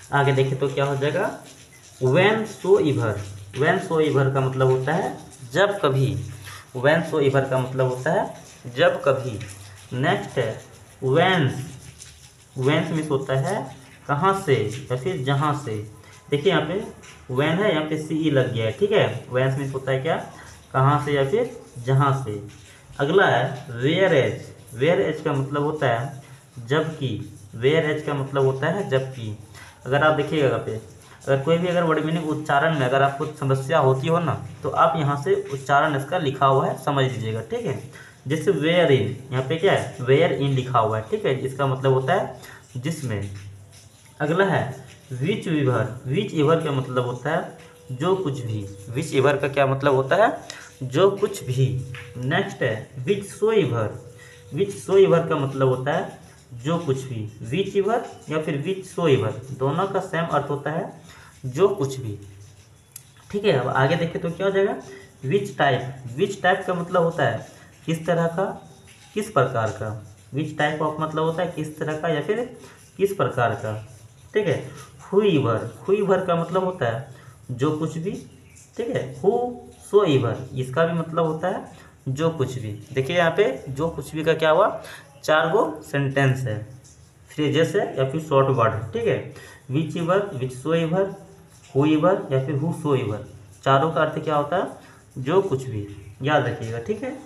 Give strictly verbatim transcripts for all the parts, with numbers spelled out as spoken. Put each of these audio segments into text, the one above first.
आगे देखिए तो क्या हो जाएगा, व्हेन सो इवर। व्हेन सो इवर का मतलब होता है जब कभी। व्हेन सो इवर का मतलब होता है जब कभी। नेक्स्ट है व्हेंस। व्हेंस मीन्स होता है कहाँ से या फिर जहाँ से। देखिए यहाँ पे व्हेन है, यहाँ पे सी ई लग गया है, ठीक है। व्हेंस मीन्स होता है क्या, कहाँ से या फिर जहाँ से। अगला है वेयर एज। वेयर एज का मतलब होता है जबकि। वेयर एज का मतलब होता है जबकि। अगर आप देखिएगा यहाँ पे, अगर कोई भी अगर वर्ड मीनिंग उच्चारण में अगर आपको समस्या होती हो ना, तो आप यहाँ से उच्चारण इसका लिखा हुआ है समझ लीजिएगा, ठीक है। जैसे वेयर इन, यहाँ पे क्या है, वेयर इन लिखा हुआ है, ठीक है। इसका मतलब होता है जिसमें। अगला है विच इवर। विच इवर का मतलब होता है जो कुछ भी। विच इवर का क्या मतलब होता है, जो कुछ भी। नेक्स्ट है विच सो इवर। विच सो इवर का मतलब होता है जो कुछ भी। विच इवर या फिर विच सो इवर दोनों का सेम अर्थ होता है जो कुछ भी, ठीक है। अब आगे देखें तो क्या हो जाएगा, विच टाइप। विच टाइप का मतलब होता है किस तरह का, किस प्रकार का। विच टाइप ऑफ मतलब होता है किस तरह का या फिर किस प्रकार का, ठीक है। हुईवर। हुईवर का मतलब होता है जो कुछ भी, ठीक है। हु सो इवर इसका भी मतलब होता है जो कुछ भी। देखिए यहाँ पे जो कुछ भी का क्या हुआ, चार गो सेंटेंस है, फ्रेजेस है या फिर शॉर्ट वर्ड है, ठीक है। विच इवर, विच सो इवर, हु इवर या फिर हु सो इवर, चारों का अर्थ क्या होता है जो कुछ भी, याद रखिएगा, ठीक है।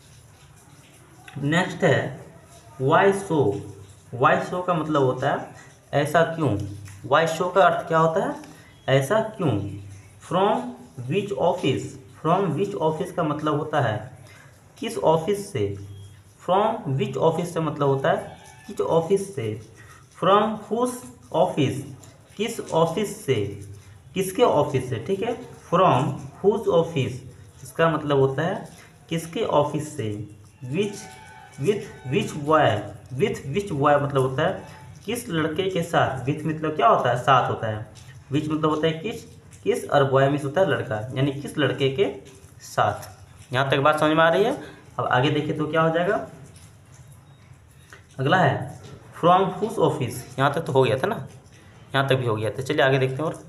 नेक्स्ट है वाई सो। वाई सो का मतलब होता है ऐसा क्यों। वाई सो का अर्थ क्या होता है, ऐसा क्यों। From which office. From which office का मतलब होता है किस ऑफिस से। फ्रॉम विच ऑफिस से मतलब होता है किस ऑफिस से। फ्रॉम हुस ऑफिस, किस ऑफिस से, किसके ऑफिस से, ठीक है। फ्रॉम हुज ऑफिस इसका मतलब होता है किसके ऑफिस से। Which with which boy. With which boy मतलब होता है किस लड़के के साथ। विथ मतलब क्या होता है, साथ होता है। विच मतलब होता है किस, किस और बॉय मीन्स होता है लड़का, यानी किस लड़के के साथ। यहाँ तक बात समझ में आ रही है। अब आगे देखिए तो क्या हो जाएगा, अगला है फ्रॉम हुज ऑफिस। यहाँ तक तो हो गया था ना, यहाँ तक भी हो गया था। चलिए आगे देखते हैं। और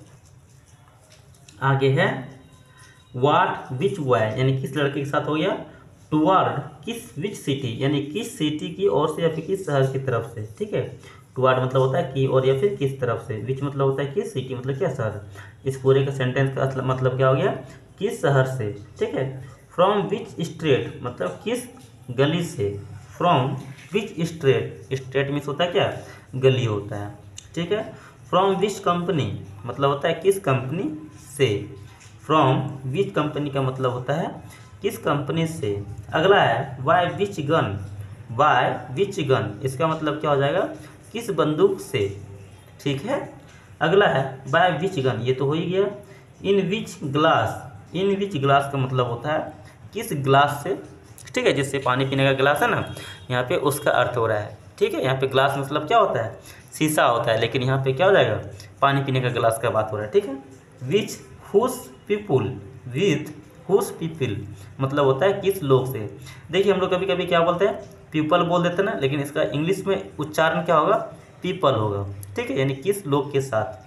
आगे है वाट विच बॉय, यानी किस लड़के के साथ हो गया। टुवार्ड किस विच सिटी, यानी किस सिटी की ओर से या फिर किस शहर की तरफ से, ठीक है। टुवार्ड मतलब होता है की और या फिर किस तरफ से। विच मतलब होता है किस, सिटी मतलब क्या, शहर। इस पूरे का सेंटेंस का मतलब क्या हो गया, किस शहर से, ठीक है। फ्रॉम विच स्ट्रेट मतलब किस गली से। From which street, street means होता है क्या, गली होता है, ठीक है। फ्रॉम विच कंपनी मतलब होता है किस कंपनी से। फ्रॉम विच कंपनी का मतलब होता है किस कंपनी से। अगला है by which gun. By which gun इसका मतलब क्या हो जाएगा, किस बंदूक से, ठीक है। अगला है बाय विच गन, ये तो हो ही गया। इन विच ग्लास। इन विच ग्लास का मतलब होता है किस ग्लास से, ठीक है। जिससे पानी पीने का ग्लास है ना, यहाँ पे उसका अर्थ हो रहा है, ठीक है। यहाँ पे ग्लास मतलब क्या होता है, शीशा होता है, लेकिन यहाँ पे क्या हो जाएगा, पानी पीने का ग्लास का बात हो रहा है, ठीक है। Which whose people. With whose people मतलब होता है किस लोग से। देखिए हम लोग कभी कभी क्या बोलते हैं, पीपल बोल देते हैं ना, लेकिन इसका इंग्लिश में उच्चारण क्या होगा, पीपल होगा, ठीक है, यानी किस लोग के साथ।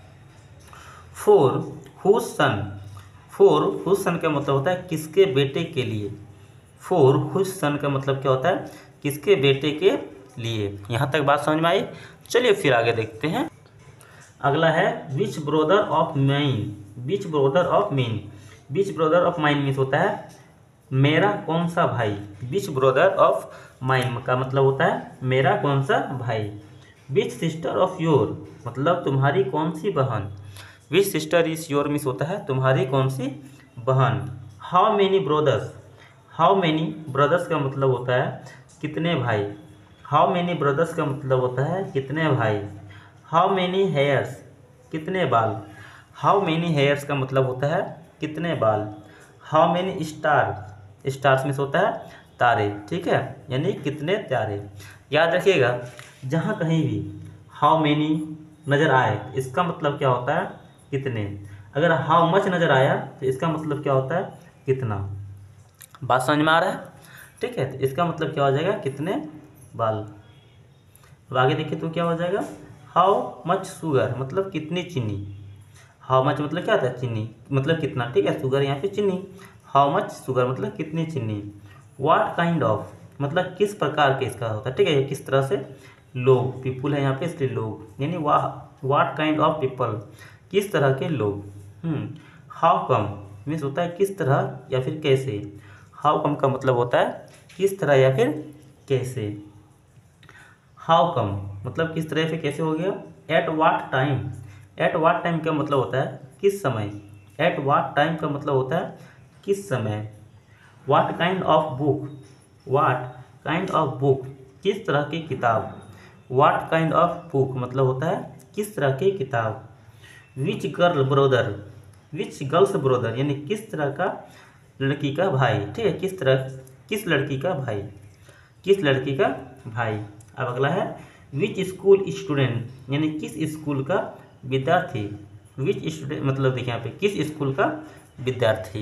For whose son. For whose son का मतलब होता है किसके बेटे के लिए। फोर हुज सन का मतलब क्या होता है, किसके बेटे के लिए। यहाँ तक बात समझ में आई। चलिए फिर आगे देखते हैं। अगला है which brother of mine. Which brother of mine. Which brother of mine means होता है मेरा कौन सा भाई। विच ब्रोदर ऑफ माइन का मतलब होता है मेरा कौन सा भाई। विच सिस्टर ऑफ योर मतलब तुम्हारी कौन सी बहन। Which sister is your means होता है तुम्हारी कौन सी बहन। How many brothers. How many brothers का मतलब होता है कितने भाई। हाउ मेनी ब्रदर्स का मतलब होता है कितने भाई। हाउ मेनी हेयर्स कितने बाल। हाउ मेनी हेयर्स का मतलब होता है कितने बाल। How many star. Stars means होता है तारे, ठीक है, यानी कितने तारे। याद रखिएगा जहाँ कहीं भी हाउ मेनी नज़र आए इसका मतलब क्या होता है कितने। अगर हाउ मच नज़र आया तो इसका मतलब क्या होता है कितना। बात समझ में आ रहा है, ठीक है। तो इसका मतलब क्या हो जाएगा कितने बाल। अब आगे देखिए तो क्या हो जाएगा हाउ मच शुगर मतलब कितनी चीनी, हाउ मच मतलब क्या होता है चीनी, मतलब कितना, ठीक है, शुगर यहाँ पे चीनी, हाउ मच शुगर मतलब कितनी चीनी। व्हाट काइंड ऑफ मतलब किस प्रकार के इसका होता है, ठीक है, ये किस तरह से, लोग, पीपुल है यहाँ पे इसलिए लोग, यानी वाह, व्हाट काइंड ऑफ पीपल किस तरह के लोग। हाउ कम मीन्स होता है किस तरह या फिर कैसे, हाउ कम का मतलब होता है किस तरह या फिर कैसे। हाउ कम मतलब किस तरह से कैसे हो गया। At what time, at what time का मतलब होता है किस समय, एट वाट टाइम का मतलब होता है किस समय। What kind of book, what kind of book किस तरह की किताब, वाट काइंड ऑफ बुक मतलब होता है किस तरह की किताब। Which girl brother, which girls brother यानी किस तरह का लड़की का भाई, ठीक है, किस तरह, किस लड़की का भाई, किस लड़की का भाई। अब अगला है विच स्कूल स्टूडेंट यानी किस स्कूल का विद्यार्थी, विच स्टूडेंट मतलब देखिए यहाँ पे किस स्कूल का विद्यार्थी।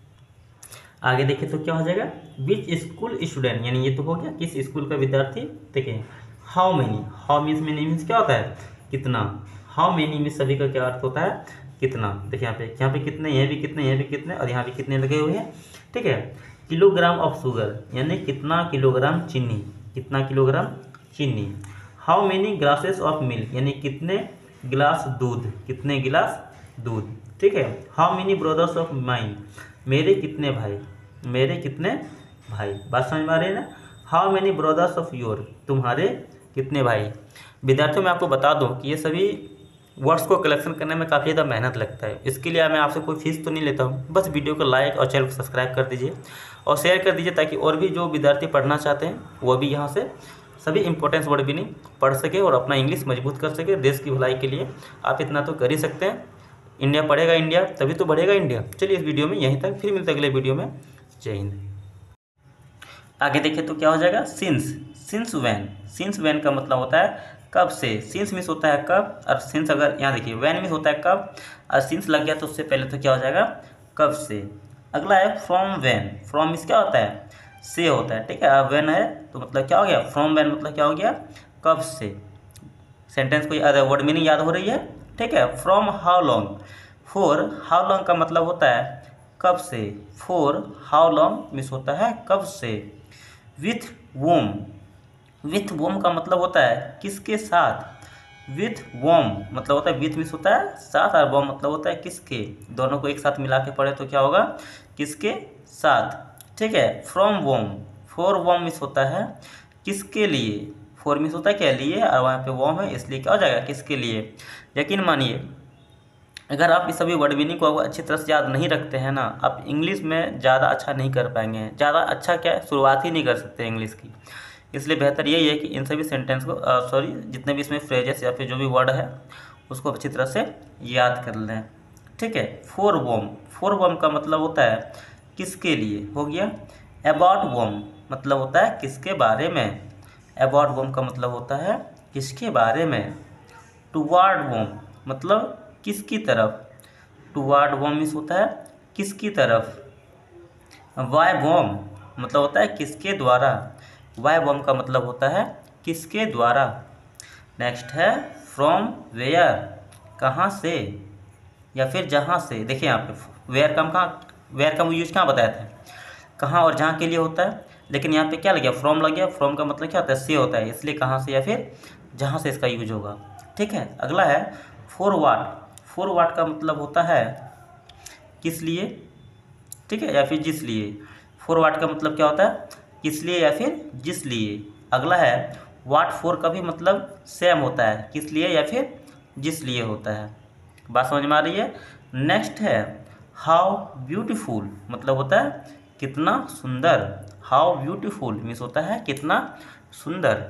आगे देखें तो क्या हो जाएगा, विच स्कूल स्टूडेंट यानी ये तो हो गया किस स्कूल का विद्यार्थी। देखिए how many, how means many means क्या होता है कितना, हाउ मेनी मीन्स सभी का क्या अर्थ होता है कितना। देखिए यहाँ पे, यहाँ पे कितने, यहाँ भी कितने, यहाँ भी कितने और यहाँ भी कितने लगे हुए हैं, ठीक है। किलोग्राम ऑफ शुगर यानी कितना किलोग्राम चीनी, कितना किलोग्राम चीनी। How many glasses of milk यानी कितने गिलास दूध, कितने गिलास दूध, ठीक है। How many brothers of mine मेरे कितने भाई, मेरे कितने भाई, बात समझ में आ रही है ना। How many brothers of your तुम्हारे कितने भाई। विद्यार्थियों मैं आपको बता दूं कि ये सभी वर्ड्स को कलेक्शन करने में काफ़ी ज़्यादा मेहनत लगता है, इसके लिए मैं आपसे कोई फीस तो नहीं लेता हूँ, बस वीडियो को लाइक और चैनल को सब्सक्राइब कर दीजिए और शेयर कर दीजिए ताकि और भी जो विद्यार्थी पढ़ना चाहते हैं वो भी यहाँ से सभी इंपॉर्टेंस वर्ड भी नहीं पढ़ सके और अपना इंग्लिश मजबूत कर सके। देश की भलाई के लिए आप इतना तो कर ही सकते हैं। इंडिया पढ़ेगा, इंडिया तभी तो बढ़ेगा इंडिया। चलिए इस वीडियो में यहीं तक, फिर मिलते अगले वीडियो में। जय हिंद। आगे देखें तो क्या हो जाएगा, since, since when, since when का मतलब होता है कब से, सिंस मीन्स होता है कब, और सिंस अगर यहाँ देखिए वैन मीन्स होता है कब और सिंस लग गया तो उससे पहले तो क्या हो जाएगा कब से। अगला है फ्रॉम वैन, फ्रॉम मीन्स क्या होता है से होता है, ठीक है, अब वैन है तो मतलब क्या हो गया फ्रॉम वैन मतलब क्या हो गया कब से। सेंटेंस कोई अदर वर्ड मीनिंग याद हो रही है, ठीक है। From how long, for how long का मतलब होता है कब से, फॉर हाउ लॉन्ग मीन्स होता है कब से। विथ वोम, विथ वोम का मतलब होता है किसके साथ, विथ वोम मतलब होता है, विथ मीन्स होता है साथ और वोम मतलब होता है किसके, दोनों को एक साथ मिला के पढ़े तो क्या होगा किसके साथ, ठीक है। From whom, for whom means होता है किसके लिए, फॉर मीन्स होता है क्या लिए और वहाँ पे वोम है इसलिए क्या हो जाएगा किसके लिए। यकीन मानिए अगर आप इस सभी वर्ड मीनिंग को अच्छी तरह से याद नहीं रखते हैं ना, आप इंग्लिश में ज़्यादा अच्छा नहीं कर पाएंगे, ज़्यादा अच्छा क्या शुरुआत ही नहीं कर सकते इंग्लिश की। इसलिए बेहतर यही है कि इन सभी सेंटेंस को सॉरी जितने भी इसमें फ्रेजेस या फिर जो भी वर्ड है उसको अच्छी तरह से याद कर लें, ठीक है। फॉर वोम, फॉर वोम का मतलब होता है किसके लिए, हो गया। अबाउट वोम मतलब होता है किसके बारे में, अबाउट वोम का मतलब होता है किसके बारे में। टुवार्ड वोम मतलब किसकी तरफ, टुवार्ड वोम मीन्स होता है किसकी तरफ। वाई वोम मतलब होता है किसके द्वारा, वाई वोम का मतलब होता है किसके द्वारा। नेक्स्ट है फ्रॉम वेयर, कहाँ से या फिर जहाँ से। देखिए यहाँ पे वेयर का कहाँ, वेयर का यूज कहाँ बताया था, कहाँ और जहाँ के लिए होता है, लेकिन यहाँ पे क्या लग गया फ्रॉम लग गया। फ्रॉम का मतलब क्या होता है से होता है, इसलिए कहाँ से या फिर जहाँ से इसका यूज होगा, ठीक है। अगला है फॉर वाट, फॉर वाट का मतलब होता है किस लिए, ठीक है, या फिर जिस लिए। फॉर वाट का मतलब क्या होता है किस लिए या फिर जिस लिए। अगला है वाट फॉर का भी मतलब सेम होता है, किस लिए या फिर जिस लिए होता है। बात समझ में आ रही है। नेक्स्ट है हाउ ब्यूटीफुल मतलब होता है कितना सुंदर, हाउ ब्यूटीफुल मीन्स होता है कितना सुंदर।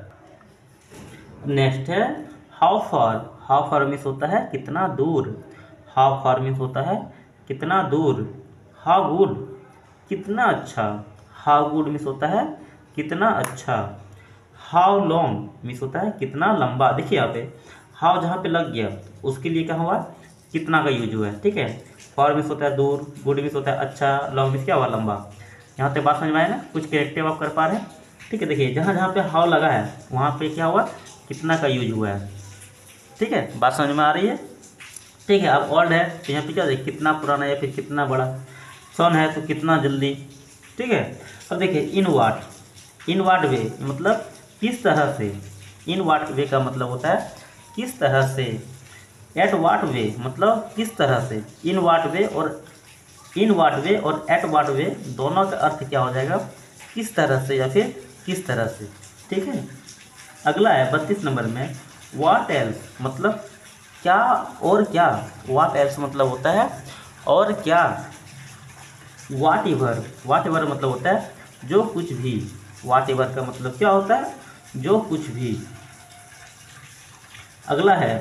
नेक्स्ट है how far, how far means होता है कितना दूर, हाउ फार मीन्स होता है कितना दूर। हाउ गुड कितना अच्छा, हाउ गुड मीन्स होता है कितना अच्छा। हाउ लॉन्ग मीन्स होता है कितना लंबा। देखिए यहाँ पे हाउ जहाँ पे लग गया उसके लिए क्या हुआ कितना का यूज हुआ है, ठीक है। फॉर मीन्स होता है दूर, गुड मीन्स होता है अच्छा, लॉन्ग मीन्स क्या हुआ लंबा। यहाँ पे बात समझ में आए ना, कुछ करेक्टिव आप कर पा रहे हैं, ठीक है। देखिए जहाँ जहाँ पे हाउ लगा है वहाँ पे क्या हुआ कितना का यूज हुआ है, ठीक है, बात समझ में आ रही है। ठीक है, अब ओल्ड है तो यहाँ पे क्या देखिए कितना पुराना या फिर कितना बड़ा, सन है तो कितना जल्दी। ठीक है, अब देखिए इन वाट, इन वाट वे मतलब किस तरह से, इन वाट वे का मतलब होता है किस तरह से, एट वाट वे मतलब किस तरह से। इन वाट वे और इन वाट वे और एट वाट वे दोनों का अर्थ क्या हो जाएगा, किस तरह से या फिर किस तरह से। ठीक है, अगला है बत्तीस नंबर में व्हाट एल्स मतलब क्या और क्या। व्हाट एल्स मतलब होता है और क्या। व्हाट एवर, व्हाट एवर मतलब होता है जो कुछ भी। व्हाट एवर का मतलब क्या होता है, जो कुछ भी। अगला है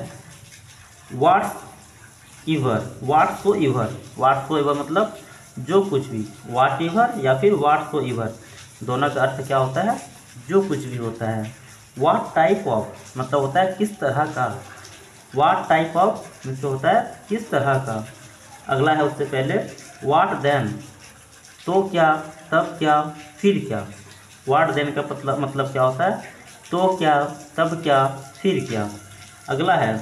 what's ever, whatsoever, whatsoever मतलब जो कुछ भी। व्हाट एवर या फिर व्हाट्स सो इवर दोनों का अर्थ क्या होता है, जो कुछ भी होता है। व्हाट टाइप ऑफ मतलब होता है किस तरह का। व्हाट टाइप ऑफ मतलब होता है किस तरह का। अगला है उससे पहले व्हाट देन तो क्या, तब क्या, फिर क्या। व्हाट देन का मतलब मतलब क्या होता है, तो क्या, तब क्या, फिर क्या। अगला है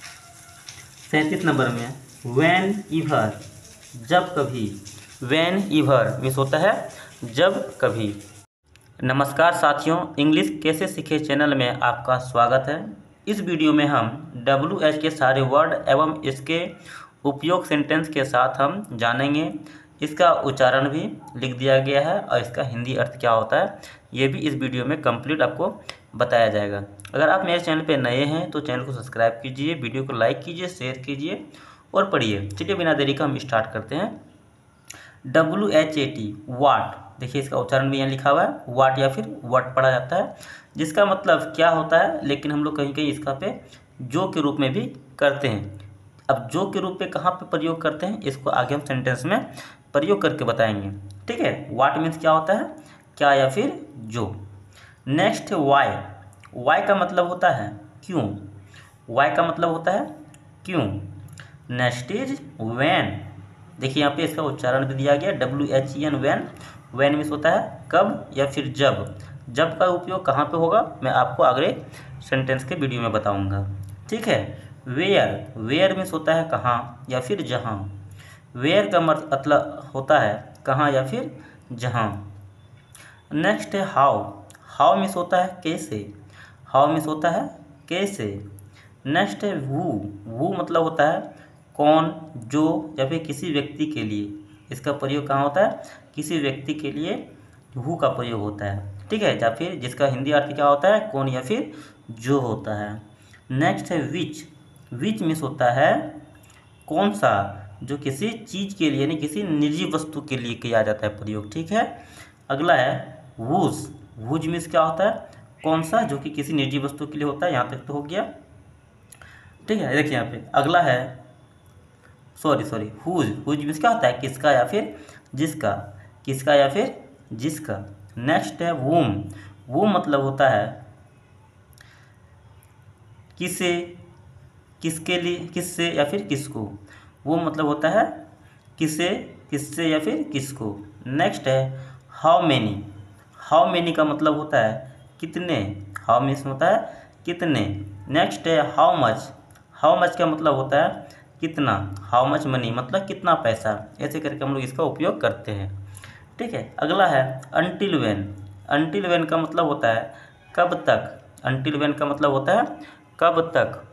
सैंतीस नंबर में व्हेन एवर जब कभी। व्हेन एवर मीन्स होता है जब कभी। नमस्कार साथियों, इंग्लिश कैसे सीखे चैनल में आपका स्वागत है। इस वीडियो में हम डब्ल्यू एच के सारे वर्ड एवं इसके उपयोग सेंटेंस के साथ हम जानेंगे। इसका उच्चारण भी लिख दिया गया है और इसका हिंदी अर्थ क्या होता है ये भी इस वीडियो में कंप्लीट आपको बताया जाएगा। अगर आप मेरे चैनल पे नए हैं तो चैनल को सब्सक्राइब कीजिए, वीडियो को लाइक कीजिए, शेयर कीजिए और पढ़िए। चलिए बिना देरी का हम स्टार्ट करते हैं। W H A T what, देखिए इसका उच्चारण भी यहाँ लिखा हुआ है वाट या फिर वट पढ़ा जाता है, जिसका मतलब क्या होता है, लेकिन हम लोग कहीं कहीं इसका पे जो के रूप में भी करते हैं। अब जो के रूप में कहाँ पे प्रयोग करते हैं इसको आगे हम सेंटेंस में प्रयोग करके बताएंगे। ठीक है, वाट मीन्स क्या होता है, क्या या फिर जो। नेक्स्ट है वाई, वाई का मतलब होता है क्यों, वाई का मतलब होता है क्यों। नेक्स्ट इज व्हेन, देखिए यहाँ पे इसका उच्चारण भी दिया गया W H E N when. When means होता है कब या फिर जब। जब का उपयोग कहाँ पे होगा मैं आपको अगले सेंटेंस के वीडियो में बताऊंगा। ठीक है, वेयर, वेयर मीन्स होता है कहाँ या फिर जहाँ। वेयर का मतलब होता है कहाँ या फिर जहाँ। नेक्स्ट है हाउ, हाउ मीन्स होता है कैसे, हाउ मीन्स होता है कैसे। नेक्स्ट है वू, वू मतलब होता है कौन, जो या फिर किसी व्यक्ति के लिए। इसका प्रयोग कहाँ होता है, किसी व्यक्ति के लिए वू का प्रयोग होता है। ठीक है, या फिर जिसका हिंदी अर्थ क्या होता है कौन या फिर जो होता है। नेक्स्ट है विच, विच मीन्स होता है कौन सा, जो किसी चीज़ के लिए यानी किसी निजी वस्तु के लिए किया जाता है प्रयोग। ठीक है, अगला है वूज, वूज मीन्स क्या होता है कौन सा, जो कि किसी निजी वस्तु के लिए होता है। यहाँ तक तो हो गया। ठीक है, देखिए यहाँ पे अगला है sorry sorry whose, whose means क्या होता है किसका या फिर जिसका, किसका या फिर जिसका। नेक्स्ट है वूम, वूम मतलब होता है किसे, किसके लिए, किससे या फिर किसको। वो मतलब होता है किसे, किससे या फिर किसको। नेक्स्ट है हाउ मैनी, हाउ मैनी का मतलब होता है कितने, हाउ मीन्स होता है कितने। नेक्स्ट है हाउ मच, हाउ मच का मतलब होता है कितना, हाउ मच मनी मतलब कितना पैसा। ऐसे करके हम लोग इसका उपयोग करते हैं। ठीक है, अगला है अनटिल व्हेन, अनटिल व्हेन का मतलब होता है कब तक, अनटिल व्हेन का मतलब होता है कब तक।